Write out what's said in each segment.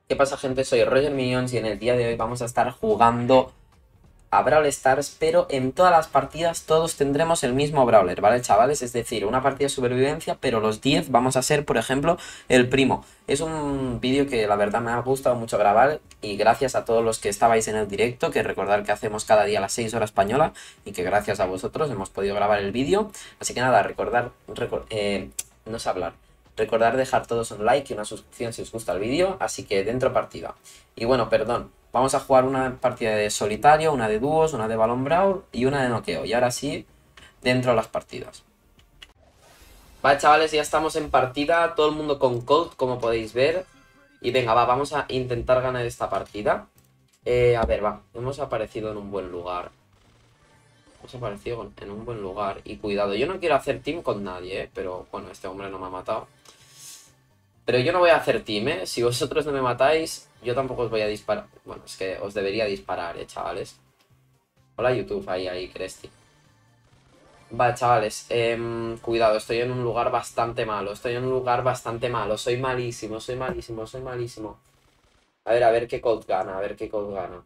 ¿Qué pasa, gente? Soy Roger Minions y en el día de hoy vamos a estar jugando a Brawl Stars, pero en todas las partidas todos tendremos el mismo Brawler, ¿vale, chavales? Es decir, una partida de supervivencia, pero los 10 vamos a ser, por ejemplo, el primo. Es un vídeo que la verdad me ha gustado mucho grabar y gracias a todos los que estabais en el directo, que recordar que hacemos cada día a las 6 horas española y que gracias a vosotros hemos podido grabar el vídeo. Así que nada, no sé hablar. Recordar dejar todos un like y una suscripción si os gusta el vídeo, así que dentro partida. Y bueno, perdón, vamos a jugar una partida de solitario, una de dúos, una de balón brawl y una de noqueo. Y ahora sí, dentro de las partidas. Vale, chavales, ya estamos en partida, todo el mundo con Colt, como podéis ver. Y venga, vamos a intentar ganar esta partida. A ver, hemos aparecido en un buen lugar. Hemos aparecido en un buen lugar. Y cuidado, yo no quiero hacer team con nadie, pero bueno, este hombre no me ha matado. Pero yo no voy a hacer team, ¿eh? Si vosotros no me matáis, yo tampoco os voy a disparar. Bueno, es que os debería disparar, chavales. Hola, YouTube, ahí, Cresty. Vale, chavales, cuidado, estoy en un lugar bastante malo. Estoy en un lugar bastante malo. Soy malísimo, soy malísimo, soy malísimo. A ver qué Colt gana, a ver qué Colt gana.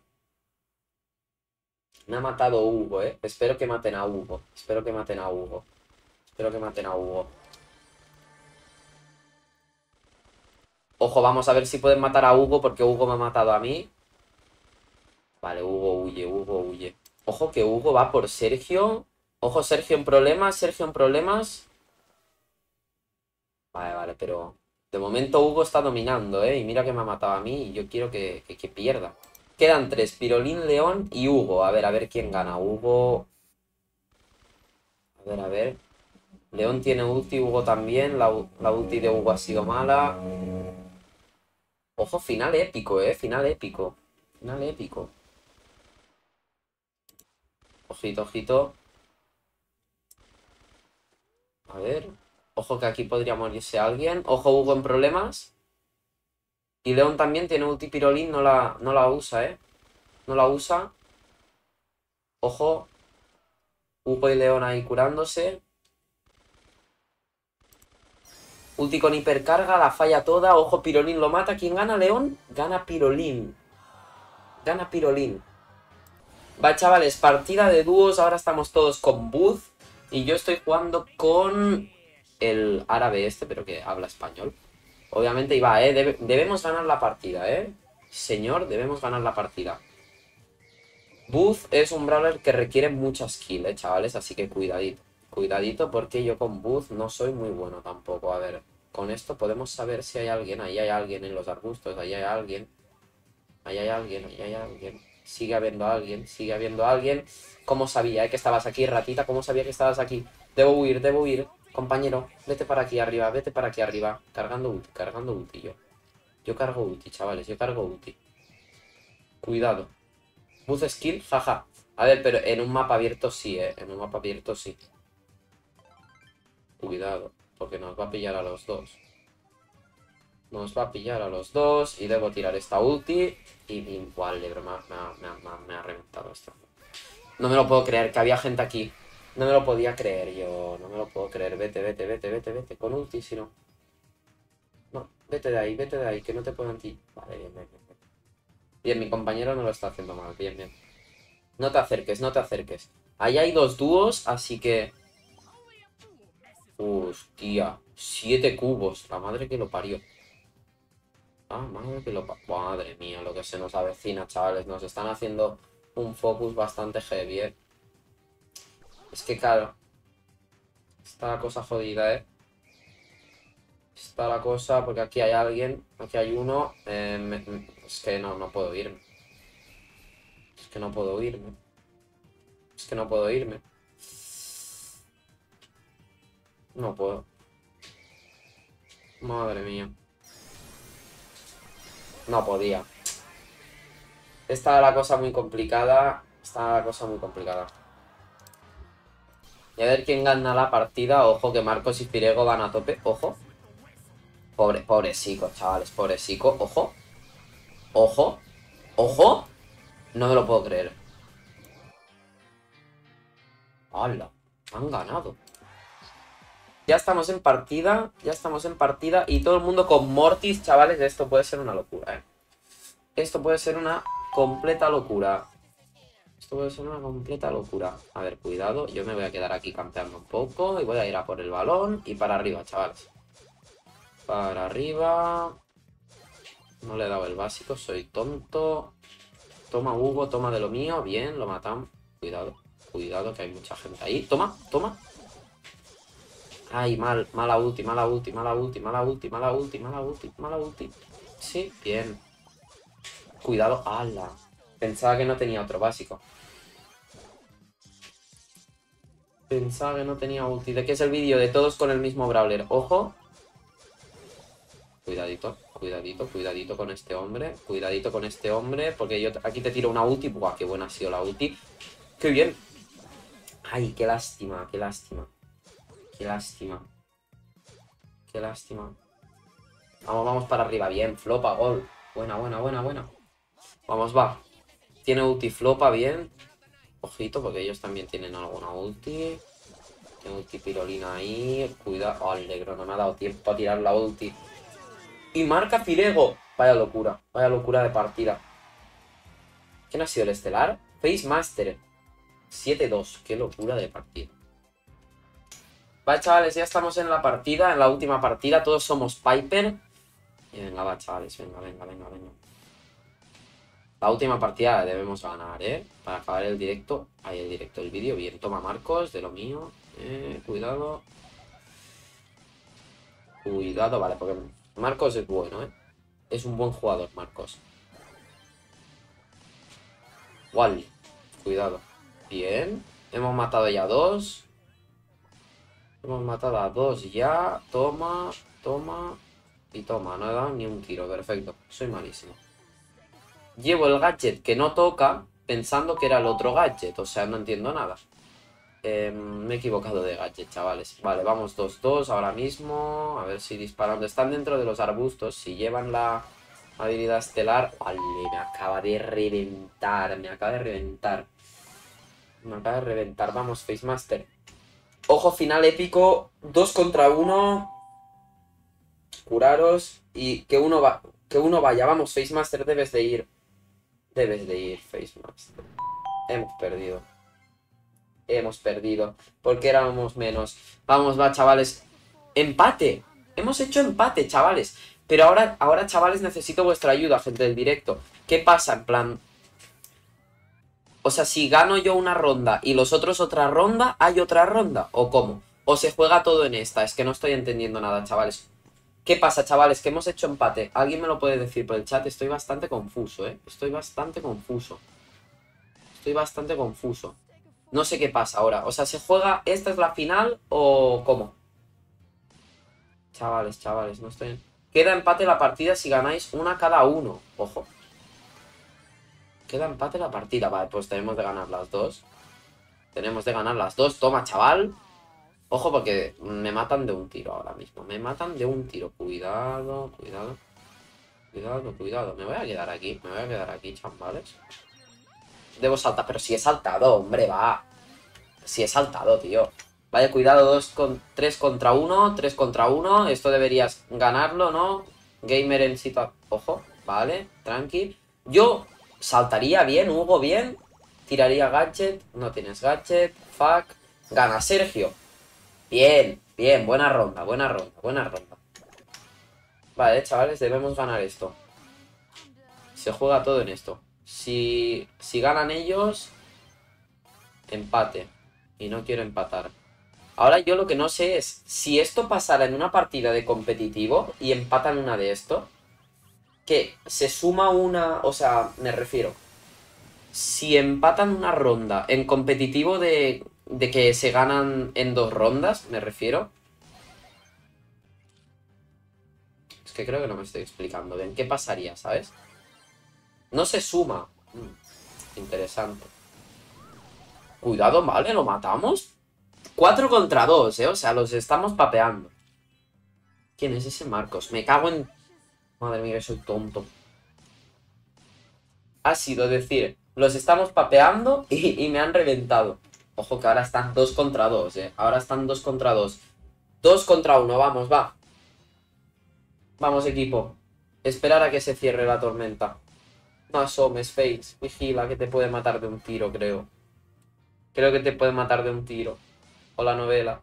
Me ha matado Hugo, ¿eh? Espero que maten a Hugo. Espero que maten a Hugo. Espero que maten a Hugo. Ojo, vamos a ver si pueden matar a Hugo porque Hugo me ha matado a mí. Vale, Hugo huye, Hugo huye. Ojo que Hugo va por Sergio. Ojo, Sergio en problemas, Sergio en problemas. Vale, pero... De momento Hugo está dominando, ¿eh? Y mira que me ha matado a mí y yo quiero que pierda. Quedan tres, Pirolín, León y Hugo. A ver quién gana. Hugo... A ver. León tiene ulti, Hugo también. La ulti de Hugo ha sido mala. Ojo, final épico, final épico. Final épico. Ojito, ojito. A ver. Ojo que aquí podría morirse alguien. Ojo, Hugo en problemas. Y León también tiene ulti Pirolín. No la usa, No la usa. Ojo. Hugo y León ahí curándose. Ulti con hipercarga, la falla toda. Ojo, Pirolín lo mata. ¿Quién gana, León? Gana Pirolín. Gana Pirolín. Va, chavales, partida de dúos. Ahora estamos todos con Buzz. Y yo estoy jugando con el árabe este, pero que habla español. Obviamente, y va, debemos ganar la partida, Señor, debemos ganar la partida. Buzz es un brawler que requiere mucha skill, chavales. Así que cuidadito. Cuidadito porque yo con Buzz no soy muy bueno tampoco. A ver, con esto podemos saber si hay alguien. Ahí hay alguien en los arbustos, ahí hay alguien. Ahí hay alguien, ahí hay alguien. Sigue habiendo alguien, sigue habiendo alguien. ¿Cómo sabía, que estabas aquí, ratita? ¿Cómo sabía que estabas aquí? Debo huir, debo huir. Compañero, vete para aquí arriba, vete para aquí arriba. Cargando ulti yo. Yo cargo ulti, chavales, yo cargo ulti. Cuidado. Boost skill, jaja. A ver, pero en un mapa abierto sí, En un mapa abierto sí. Cuidado, porque nos va a pillar a los dos. Nos va a pillar a los dos y debo tirar esta ulti. Y igual, me ha reventado esto. No me lo puedo creer, que había gente aquí. No me lo podía creer yo, no me lo puedo creer. Vete. Con ulti, si no. No, vete de ahí, que no te puedan ti. Vale, bien. Bien, mi compañero no lo está haciendo mal, bien. No te acerques, no te acerques. Ahí hay dos dúos, así que... Hostia, 7 cubos, la madre que lo parió. Madre mía, lo que se nos avecina, chavales. Nos están haciendo un focus bastante heavy, Es que claro, está la cosa jodida, Está la cosa, porque aquí hay alguien, aquí hay uno. Es que no puedo irme. Es que no puedo irme. Es que no puedo irme. No puedo. Madre mía. No podía. Está la cosa muy complicada. Está la cosa muy complicada. Y a ver quién gana la partida. Ojo que Marcos y Pirego van a tope. Ojo. Pobrecico, chavales. Pobrecico. Ojo. Ojo. Ojo. No me lo puedo creer. ¡Hala! Han ganado. Ya estamos en partida. Ya estamos en partida. Y todo el mundo con Mortis, chavales. Esto puede ser una locura, Esto puede ser una completa locura. Esto puede ser una completa locura. A ver, cuidado. Yo me voy a quedar aquí campeando un poco. Y voy a ir a por el balón. Y para arriba, chavales. Para arriba. No le he dado el básico. Soy tonto. Toma, Hugo. Toma de lo mío. Bien, lo matamos. Cuidado. Cuidado, que hay mucha gente ahí. Toma, toma. Ay, mala ulti, mala ulti, mala ulti, mala ulti, mala ulti, mala ulti, mala ulti. Sí, bien. Cuidado, ala. Pensaba que no tenía otro básico. Pensaba que no tenía ulti. ¿De qué es el vídeo? De todos con el mismo brawler. Ojo. Cuidadito, cuidadito, cuidadito con este hombre. Cuidadito con este hombre. Porque yo aquí te tiro una ulti. Buah, qué buena ha sido la ulti. ¡Qué bien! Ay, qué lástima, qué lástima. Qué lástima. Qué lástima. Vamos, vamos para arriba. Bien, flopa, gol. Buena, buena, buena, buena. Vamos, va. Tiene ulti, flopa, bien. Ojito, porque ellos también tienen alguna ulti. Tiene ulti pirolina ahí. Cuidado. Oh, alegro, no me ha dado tiempo a tirar la ulti. Y marca Firego. Vaya locura. Vaya locura de partida. ¿Quién ha sido el estelar? Face Master. 7-2. Qué locura de partida. Vale, chavales, ya estamos en la partida. En la última partida. Todos somos Piper. Y venga, va, chavales. Venga, venga, venga, venga. La última partida debemos ganar, ¿eh? Para acabar el directo. Ahí el directo, el vídeo. Bien, toma Marcos, de lo mío. Cuidado. Cuidado, vale, porque Marcos es bueno, ¿eh? Es un buen jugador, Marcos. Wally. Cuidado. Bien. Hemos matado ya 2. Hemos matado a 2 ya. Toma, toma. Y toma, no he dado ni un tiro. Perfecto. Soy malísimo. Llevo el gadget que no toca pensando que era el otro gadget. O sea, no entiendo nada. Me he equivocado de gadget, chavales. Vale, vamos 2-2 ahora mismo. A ver si disparando. Están dentro de los arbustos. Si llevan la habilidad estelar. Vale, me acaba de reventar. Me acaba de reventar. Me acaba de reventar. Vamos, Face Master. Ojo, final épico. 2 contra 1. Curaros. Y que uno vaya. Vamos, Face Master, debes de ir. Debes de ir, Face Master. Hemos perdido. Hemos perdido. Porque éramos menos. Vamos, va, chavales. ¡Empate! Hemos hecho empate, chavales. Pero ahora, chavales, necesito vuestra ayuda, gente del directo. ¿Qué pasa? En plan... O sea, si gano yo una ronda y los otros otra ronda, ¿hay otra ronda? ¿O cómo? ¿O se juega todo en esta? Es que no estoy entendiendo nada, chavales. ¿Qué pasa, chavales? Que hemos hecho empate. ¿Alguien me lo puede decir por el chat? Estoy bastante confuso, ¿eh? Estoy bastante confuso. Estoy bastante confuso. No sé qué pasa ahora. O sea, ¿se juega? ¿Esta es la final o cómo? Chavales, chavales, no estoy... Queda empate la partida si ganáis una cada uno. Ojo. Queda empate la partida. Vale, pues tenemos de ganar las dos. Tenemos de ganar las dos. Toma, chaval. Ojo, porque me matan de un tiro ahora mismo. Me matan de un tiro. Cuidado, cuidado. Cuidado, cuidado. Me voy a quedar aquí. Me voy a quedar aquí, chavales. Debo saltar. Pero si he saltado, hombre, va. Si he saltado, tío. Vaya, cuidado. 3 contra 1. 3 contra 1. Esto deberías ganarlo, ¿no? Gamer en situación. Ojo. Vale, tranqui. Yo saltaría bien, Hugo, bien. Tiraría gadget. No tienes gadget. Fuck. Gana Sergio. Bien, bien. Buena ronda, buena ronda, buena ronda. Vale, chavales, debemos ganar esto. Se juega todo en esto. Si ganan ellos, empate. Y no quiero empatar. Ahora yo lo que no sé es, si esto pasara en una partida de competitivo y empatan una de esto, que se suma una... O sea, me refiero... Si empatan una ronda en competitivo de que se ganan en 2 rondas, me refiero. Es que creo que no me estoy explicando bien. ¿Qué pasaría, sabes? No se suma. Interesante. Cuidado, vale, lo matamos. 4 contra 2, O sea, los estamos papeando. ¿Quién es ese Marcos? Me cago en... Madre mía, que soy tonto. Ha sido decir, los estamos papeando y me han reventado. Ojo que ahora están 2 contra 2, Ahora están 2 contra 2. 2 contra 1, vamos, va. Vamos, equipo. Esperar a que se cierre la tormenta. No asomes, Face. Vigila que te puede matar de un tiro, creo. Creo que te puede matar de un tiro. O la novela.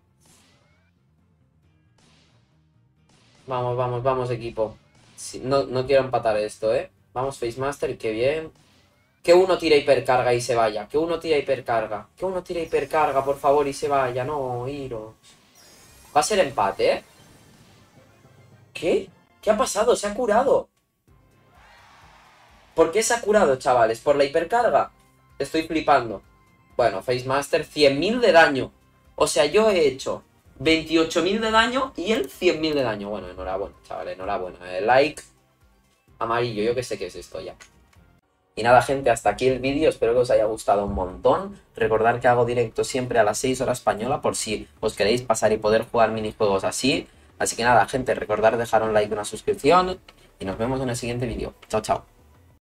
Vamos, vamos, vamos, equipo. Sí, no quiero empatar esto, ¿eh? Vamos, Face Master, qué bien. Que uno tira hipercarga y se vaya. Que uno tira hipercarga. Que uno tira hipercarga, por favor, y se vaya. No, Heroes. Va a ser empate, ¿eh? ¿Qué? ¿Qué ha pasado? Se ha curado. ¿Por qué se ha curado, chavales? ¿Por la hipercarga? Estoy flipando. Bueno, Face Master, 100.000 de daño. O sea, yo he hecho 28.000 de daño y él 100.000 de daño. Bueno, enhorabuena, chavales, enhorabuena. Like amarillo, yo que sé qué es esto ya. Y nada, gente, hasta aquí el vídeo. Espero que os haya gustado un montón. Recordad que hago directo siempre a las 6 horas española por si os queréis pasar y poder jugar minijuegos así. Así que nada, gente, recordad dejar un like y una suscripción. Y nos vemos en el siguiente vídeo. Chao, chao.